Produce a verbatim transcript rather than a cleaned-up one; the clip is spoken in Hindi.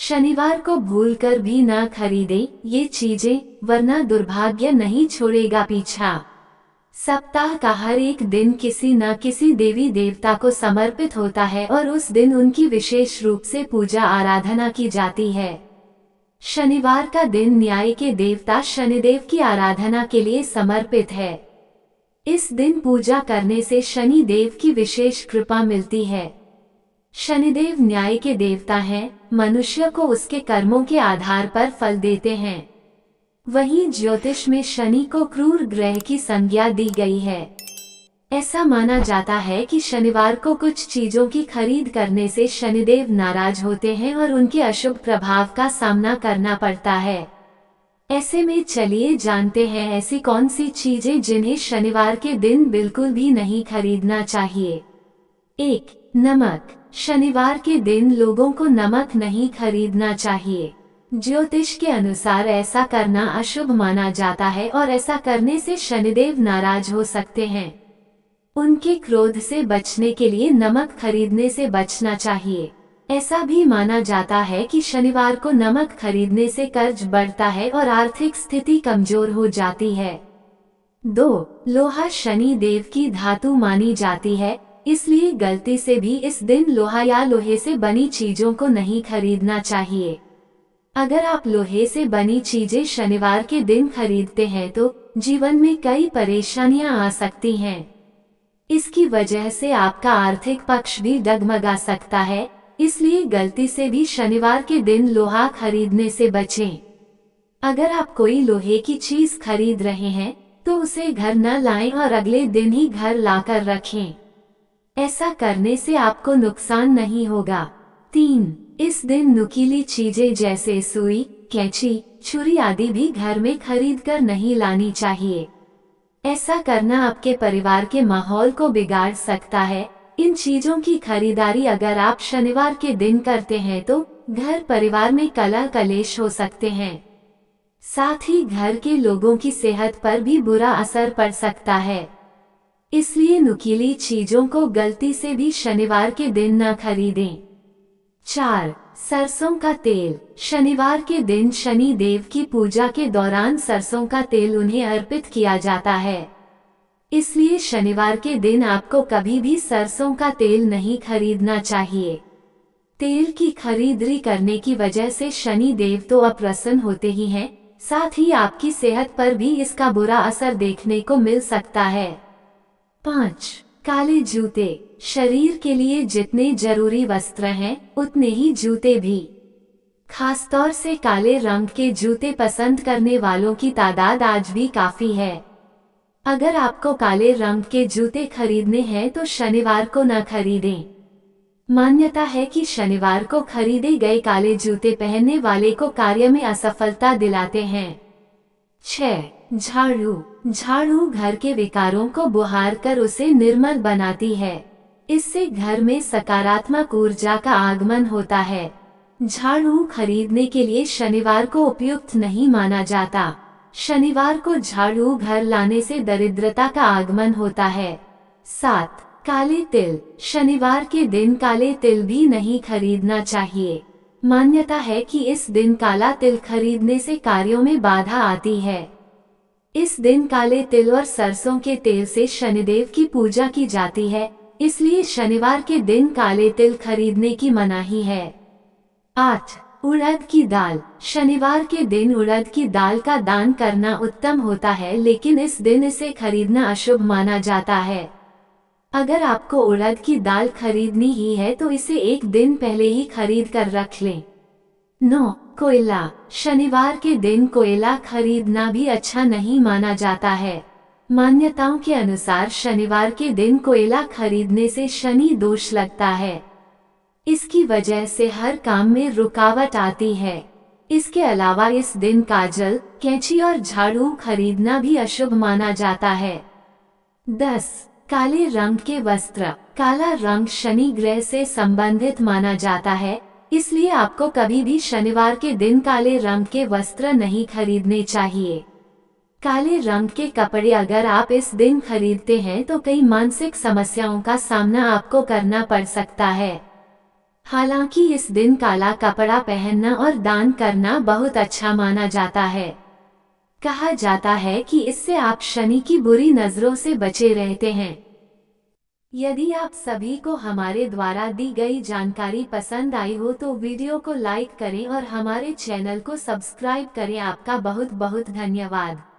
शनिवार को भूलकर भी ना खरीदें ये चीजें, वरना दुर्भाग्य नहीं छोड़ेगा पीछा। सप्ताह का हर एक दिन किसी न किसी देवी देवता को समर्पित होता है और उस दिन उनकी विशेष रूप से पूजा आराधना की जाती है। शनिवार का दिन न्याय के देवता शनिदेव की आराधना के लिए समर्पित है। इस दिन पूजा करने से शनि देव की विशेष कृपा मिलती है। शनिदेव न्याय के देवता हैं, मनुष्य को उसके कर्मों के आधार पर फल देते हैं। वहीं ज्योतिष में शनि को क्रूर ग्रह की संज्ञा दी गई है। ऐसा माना जाता है कि शनिवार को कुछ चीजों की खरीद करने से शनिदेव नाराज होते हैं और उनके अशुभ प्रभाव का सामना करना पड़ता है। ऐसे में चलिए जानते हैं ऐसी कौन सी चीजें जिन्हें शनिवार के दिन बिल्कुल भी नहीं खरीदना चाहिए। एक, नमक। शनिवार के दिन लोगों को नमक नहीं खरीदना चाहिए। ज्योतिष के अनुसार ऐसा करना अशुभ माना जाता है और ऐसा करने से शनिदेव नाराज हो सकते हैं। उनके क्रोध से बचने के लिए नमक खरीदने से बचना चाहिए। ऐसा भी माना जाता है कि शनिवार को नमक खरीदने से कर्ज बढ़ता है और आर्थिक स्थिति कमजोर हो जाती है। दो, लोहा शनि देव की धातु मानी जाती है, इसलिए गलती से भी इस दिन लोहा या लोहे से बनी चीजों को नहीं खरीदना चाहिए। अगर आप लोहे से बनी चीजें शनिवार के दिन खरीदते हैं तो जीवन में कई परेशानियां आ सकती हैं। इसकी वजह से आपका आर्थिक पक्ष भी डगमगा सकता है, इसलिए गलती से भी शनिवार के दिन लोहा खरीदने से बचें। अगर आप कोई लोहे की चीज खरीद रहे हैं तो उसे घर न लाएं और अगले दिन ही घर लाकर रखें। ऐसा करने से आपको नुकसान नहीं होगा। तीन, इस दिन नुकीली चीजें जैसे सुई, कैंची, छुरी आदि भी घर में खरीद कर नहीं लानी चाहिए। ऐसा करना आपके परिवार के माहौल को बिगाड़ सकता है। इन चीजों की खरीदारी अगर आप शनिवार के दिन करते हैं तो घर परिवार में कलह कलेश हो सकते हैं। साथ ही घर के लोगों की सेहत पर भी बुरा असर पड़ सकता है। इसलिए नुकीली चीजों को गलती से भी शनिवार के दिन न खरीदें। चार, सरसों का तेल। शनिवार के दिन शनि देव की पूजा के दौरान सरसों का तेल उन्हें अर्पित किया जाता है। इसलिए शनिवार के दिन आपको कभी भी सरसों का तेल नहीं खरीदना चाहिए। तेल की खरीदारी करने की वजह से शनि देव तो अप्रसन्न होते ही हैं, साथ ही आपकी सेहत पर भी इसका बुरा असर देखने को मिल सकता है। पाँच, काले जूते। शरीर के लिए जितने जरूरी वस्त्र हैं, उतने ही जूते भी। खासतौर से काले रंग के जूते पसंद करने वालों की तादाद आज भी काफी है। अगर आपको काले रंग के जूते खरीदने हैं तो शनिवार को न खरीदें। मान्यता है कि शनिवार को खरीदे गए काले जूते पहनने वाले को कार्य में असफलता दिलाते हैं। छह, झाड़ू। झाड़ू घर के विकारों को बुहार कर उसे निर्मल बनाती है। इससे घर में सकारात्मक ऊर्जा का आगमन होता है। झाड़ू खरीदने के लिए शनिवार को उपयुक्त नहीं माना जाता। शनिवार को झाड़ू घर लाने से दरिद्रता का आगमन होता है। सात, काले तिल। शनिवार के दिन काले तिल भी नहीं खरीदना चाहिए। मान्यता है कि इस दिन काला तिल खरीदने से कार्यों में बाधा आती है। इस दिन काले तिल और सरसों के तेल से शनिदेव की पूजा की जाती है, इसलिए शनिवार के दिन काले तिल खरीदने की मनाही है। आठ, उड़द की दाल। शनिवार के दिन उड़द की दाल का दान करना उत्तम होता है, लेकिन इस दिन इसे खरीदना अशुभ माना जाता है। अगर आपको उड़द की दाल खरीदनी ही है तो इसे एक दिन पहले ही खरीद कर रख लें। नौ, कोयला। शनिवार के दिन कोयला खरीदना भी अच्छा नहीं माना जाता है। मान्यताओं के अनुसार शनिवार के दिन कोयला खरीदने से शनि दोष लगता है। इसकी वजह से हर काम में रुकावट आती है। इसके अलावा इस दिन काजल, कैंची और झाड़ू खरीदना भी अशुभ माना जाता है। दस, काले रंग के वस्त्र। काला रंग शनि ग्रह से संबंधित माना जाता है, इसलिए आपको कभी भी शनिवार के दिन काले रंग के वस्त्र नहीं खरीदने चाहिए। काले रंग के कपड़े अगर आप इस दिन खरीदते हैं तो कई मानसिक समस्याओं का सामना आपको करना पड़ सकता है। हालांकि इस दिन काला कपड़ा पहनना और दान करना बहुत अच्छा माना जाता है। कहा जाता है कि इससे आप शनि की बुरी नजरों से बचे रहते हैं। यदि आप सभी को हमारे द्वारा दी गई जानकारी पसंद आई हो तो वीडियो को लाइक करें और हमारे चैनल को सब्सक्राइब करें। आपका बहुत बहुत धन्यवाद।